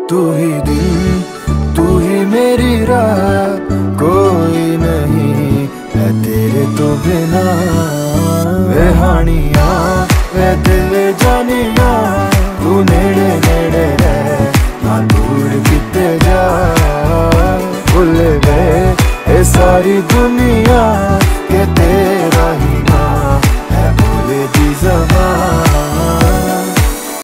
तू ही दिल, तू ही मेरी राह, कोई नहीं है तेरे तो बिना। वे हानिया वे दिल जानिया, तू नेड़े नेड़े रह ना दूर किते जा। भुल गए ये सारी दुनिया के तेरा ही